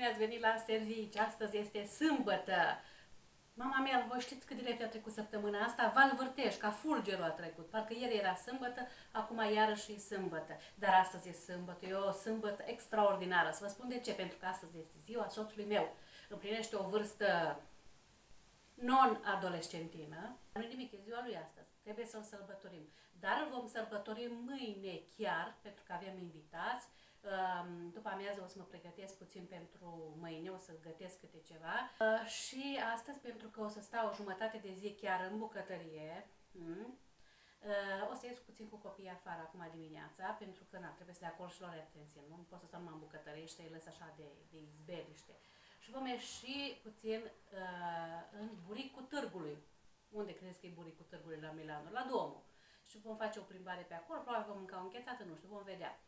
bine ați venit la servici! Astăzi este sâmbătă! Mama mea, voi știți cât de repede a trecut săptămâna asta? Val Vârteș, ca fulgerul a trecut. Parcă ieri era sâmbătă, acum iarăși e sâmbătă. Dar astăzi e sâmbătă, e o sâmbătă extraordinară. Să vă spun de ce, pentru că astăzi este ziua soțului meu. Împlinește o vârstă non-adolescentină. Nu-i nimic, e ziua lui astăzi. Trebuie să-l sărbătorim. Dar îl vom sărbători mâine chiar, pentru că avem invitați. După amiază o să mă pregătesc puțin pentru mâine, o să gătesc câte ceva. Și astăzi, pentru că o să stau o jumătate de zi chiar în bucătărie, o să ies puțin cu copiii afară acum dimineața, pentru că trebuie să le acord și lor atenție. Nu pot să stau numai în bucătărie și să-i lăs așa de izbeliște. Și vom ieși puțin în buricul târgului. Unde credeți că e buricul târgului la Milano? La Duomo. Și vom face o plimbare pe acolo, probabil vom mânca o înghețată, nu știu, vom vedea.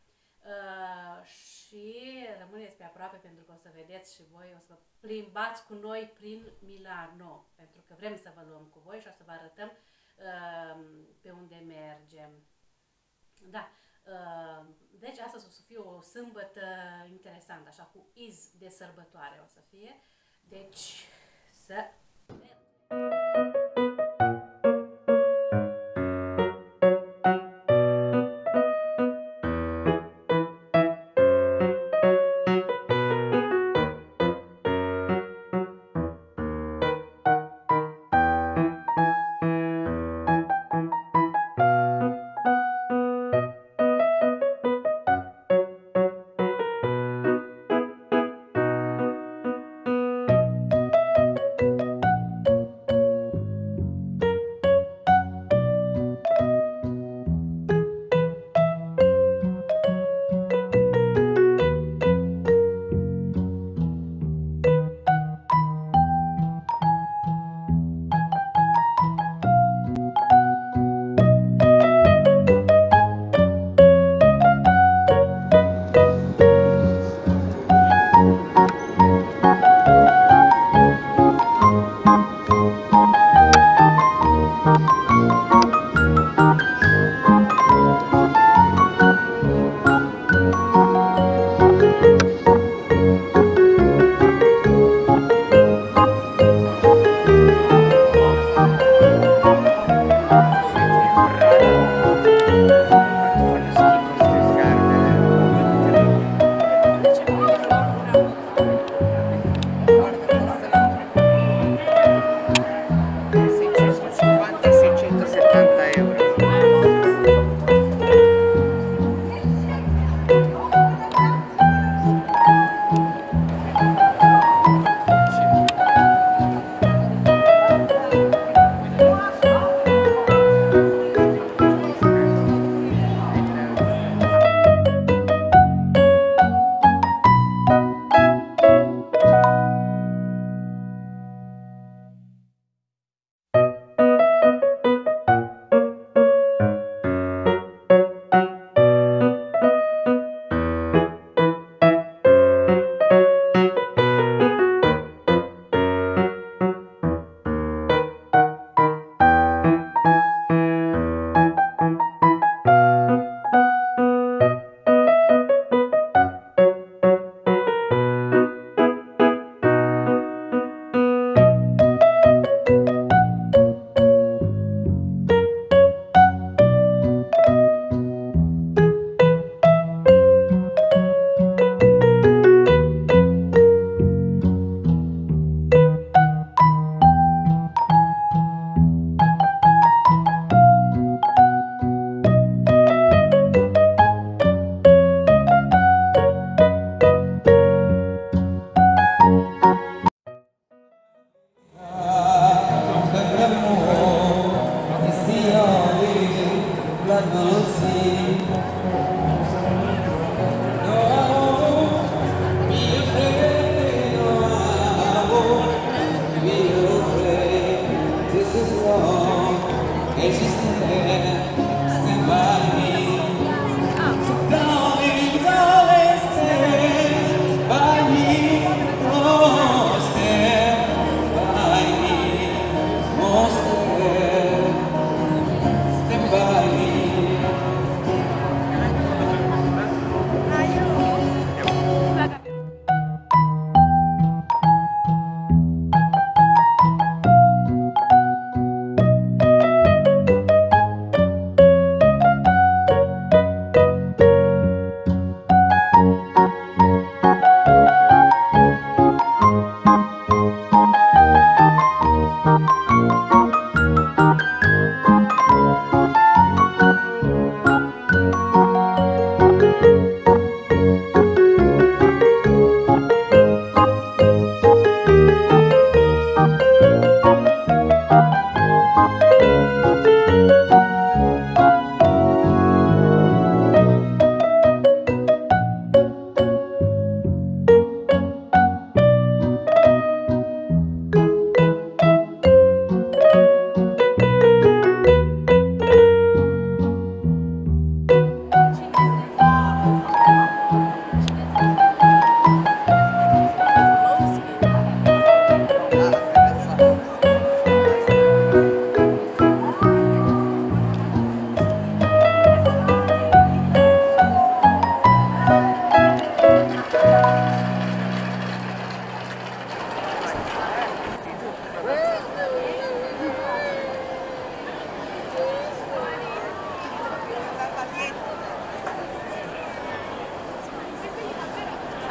Și rămâneți pe aproape pentru că o să vedeți și voi, o să vă plimbați cu noi prin Milano, pentru că vrem să vă luăm cu voi și o să vă arătăm pe unde mergem. Da, deci astăzi o să fie o sâmbătă interesantă, așa cu iz de sărbătoare o să fie, deci să mergem.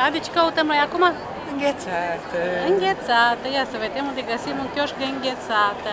Da, deci căutăm noi acum? Înghețată. Înghețată. Ia să vedem unde găsim un chioșc de înghețată.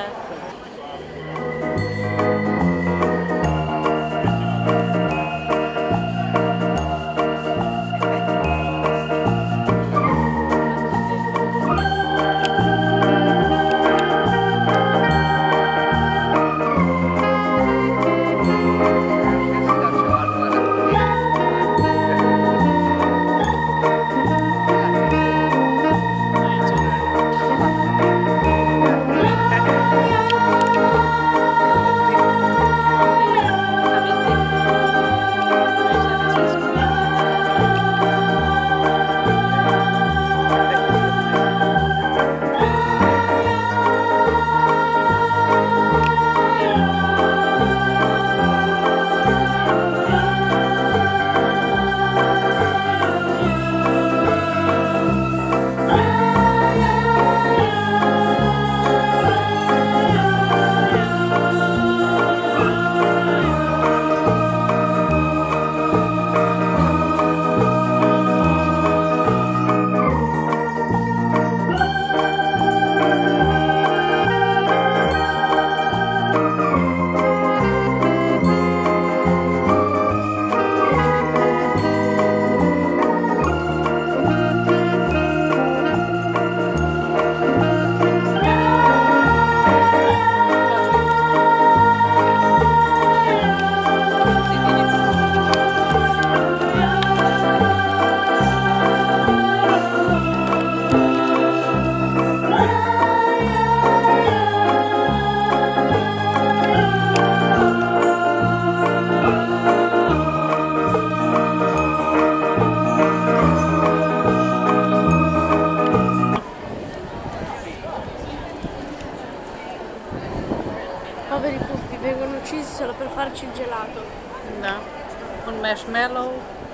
Poveri puffi vengono uccisi solo per farci il gelato. Da. Un marshmallow.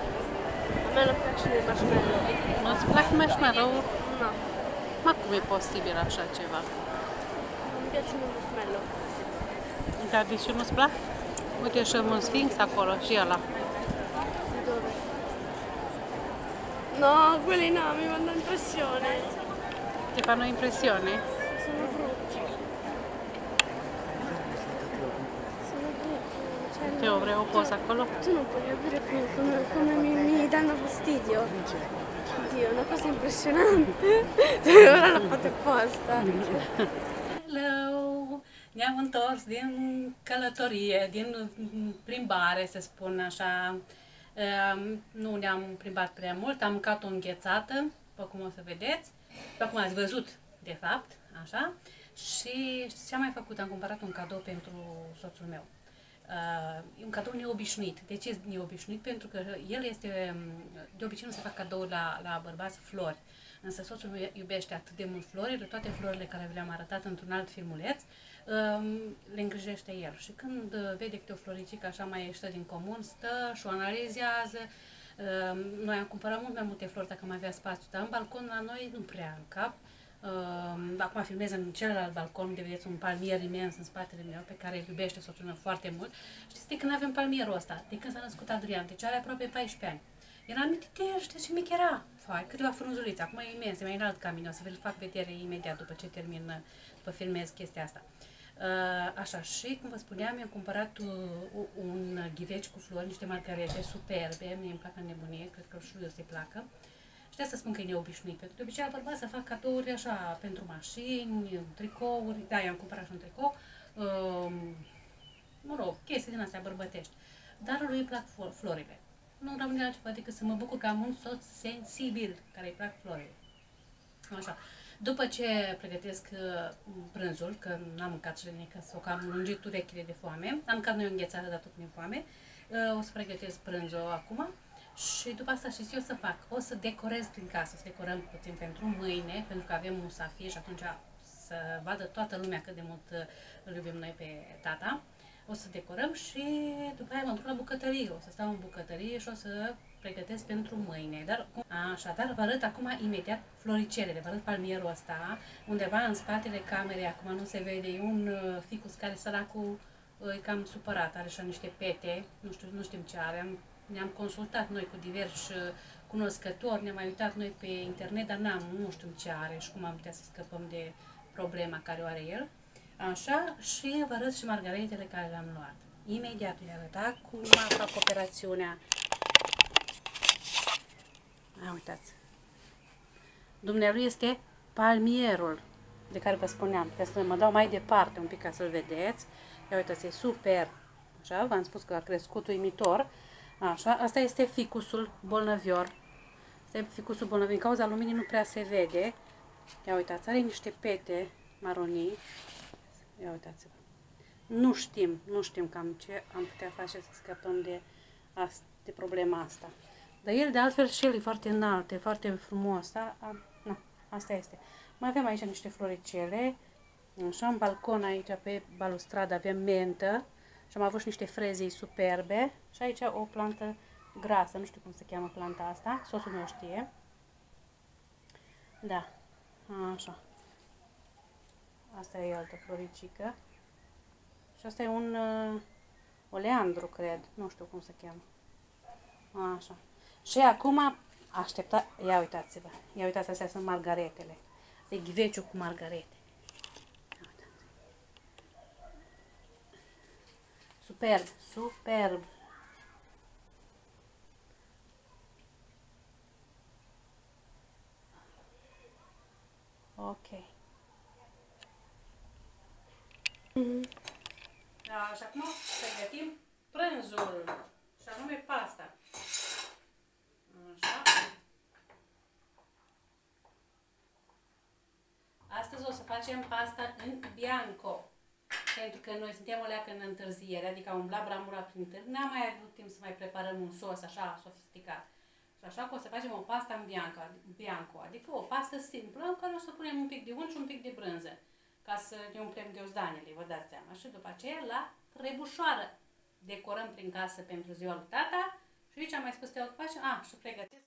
A me non piacciono i marshmallow. Nu-ți plac marshmallow? No, Ma cum e posibil așa ceva? non mi piacciono i marshmallow. Da, de ce nu-ți plac? Uite și un sfinx acolo și ăla. Dove? No, quelli no, mi fanno impressione. Ti fanno impressione? Sono brutti. Sono brutti. Cioè, Teo, vrei o poză acolo? tu non puoi capire come mi danno fastidio. Oddio, è una cosa impressionante. Ora l'ho fatto apposta. Hello! Ne-am întors din călătorie, din plimbare, să spun așa. Nu ne-am plimbat prea mult, am mâncat o înghețată, după cum o să vedeți, după cum ați văzut, de fapt, așa. Și ce am mai făcut? Am cumpărat un cadou pentru soțul meu. E un cadou neobișnuit. De ce e neobișnuit? Pentru că el este, de obicei nu se fac cadouri la bărbați flori. Însă soțul meu iubește atât de mult florile, toate florile care vi le-am arătat într-un alt filmuleț, le îngrijește el. Și când vede câte o floricică așa mai ieșită din comun, stă și o analizează. Noi am cumpărat mult mai multe flori dacă mai avea spațiu, dar în balcon la noi nu prea în cap. Acum filmez în celălalt balcon unde vedeți un palmier imens în spatele meu pe care îl iubește soțul meu foarte mult. Știți de când avem palmierul ăsta? De când s-a născut Adrian, deci are aproape 14 ani. Era mititer, știți ce mic era? Fai, câteva frunzulițe, acum e imens, e mai înalt ca mine, o să vi-l fac vedere imediat după ce termin, după filmez chestia asta. Așa, și cum vă spuneam, mi-am cumpărat un ghiveci cu flori, niște margarete superbe, mie îmi plac în nebunie, cred că și lui o să-i placă. Și de asta spun că e neobișnuit, pentru că de obicei la bărbați să fac cadouri așa pentru mașini, tricouri, da, i-am cumpărat și un tricou, mă rog, chestii din astea bărbătești. Dar lui îi plac florile. Nu rămâne altceva decât să mă bucur că am un soț sensibil, care îi plac florile. Așa. După ce pregătesc prânzul, că n-am mâncat și nimic, că am lungit urechile de foame, am mâncat noi o înghețată, dar tot mi-e foame, o să pregătesc prânzul acum și după asta știți ce o să fac? O să decorez prin casă, să decorăm puțin pentru mâine, pentru că avem musafir și atunci să vadă toată lumea cât de mult îl iubim noi pe tata. O să decorăm și după aia mă duc la bucătărie, o să stau în bucătărie și o să pregătesc pentru mâine. Dar vă arăt acum imediat floricelele, vă arăt palmierul ăsta, undeva în spatele camerei, acum nu se vede, e un ficus care săracul e cam supărat, are așa niște pete, nu știm ce are, am ne-am consultat noi cu diversi cunoscători, ne-am mai uitat noi pe internet, dar nu știm ce are și cum am putea să scăpăm de problema care o are el. Așa, și vă arăt și margaritele care le-am luat. Imediat le arăt cum fac operațiunea. Uitați. Dumnealui este palmierul de care vă spuneam. Ca să mă dau mai departe un pic ca să-l vedeți. Ia uitați, e super. Așa, v-am spus că a crescut uimitor. Așa, asta este ficusul bolnăvior. Asta e ficusul bolnăvior. Din cauza luminii nu prea se vede. Ia uitați, are niște pete maronii. Ia uitați-vă. Nu știm cam ce am putea face să scăpăm de problema asta. Dar el, de altfel, și el e foarte înalt, e foarte frumos. Asta este. Mai avem aici niște floricele. Așa, în balcon aici, pe balustradă, avem mentă. Și am avut și niște frezii superbe. Și aici o plantă grasă, nu știu cum se cheamă planta asta. Soțul meu știe. Da. Așa. Asta e altă floricică. Și asta e un oleandru, cred. Nu știu cum se cheamă. Așa. Și acum aștepta. Ia uitați-vă. Ia uitați, astea sunt margaretele. Asta e ghiveciul cu margarete. Superb, superb. Ok. Da, și acum pregătim prânzul. Și anume pasta. Așa. Astăzi o să facem pasta în bianco. Pentru că noi suntem o leacă în întârziere, adică am umblat bramura prin târg, n-am mai avut timp să mai preparăm un sos așa sofisticat. Și așa că o să facem o pasta în bianco, adică o pastă simplă în care o să punem un pic de unt și un pic de brânză, ca să ne umplem ghiozdanele, vă dați seama. Și după aceea la trebușoară. Decorăm prin casă pentru ziua lui tata și aici am mai spus că facem, și pregătesc.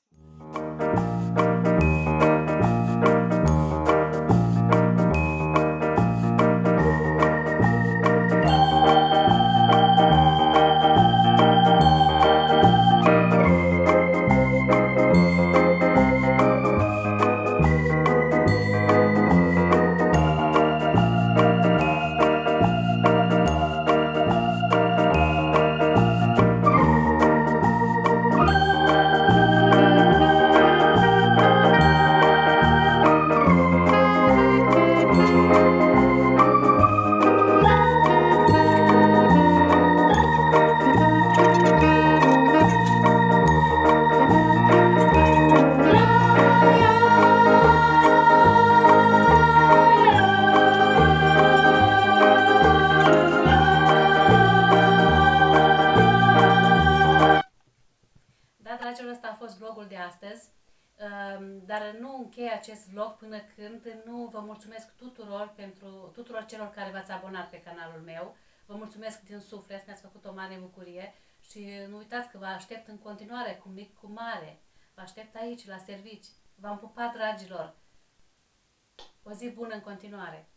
Ăsta a fost vlogul de astăzi, dar nu închei acest vlog până când nu vă mulțumesc tuturor celor care v-ați abonat pe canalul meu. Vă mulțumesc din suflet, mi-ați făcut o mare bucurie și nu uitați că vă aștept în continuare, cu mic, cu mare. Vă aștept aici, la servici. V-am pupat, dragilor! O zi bună în continuare!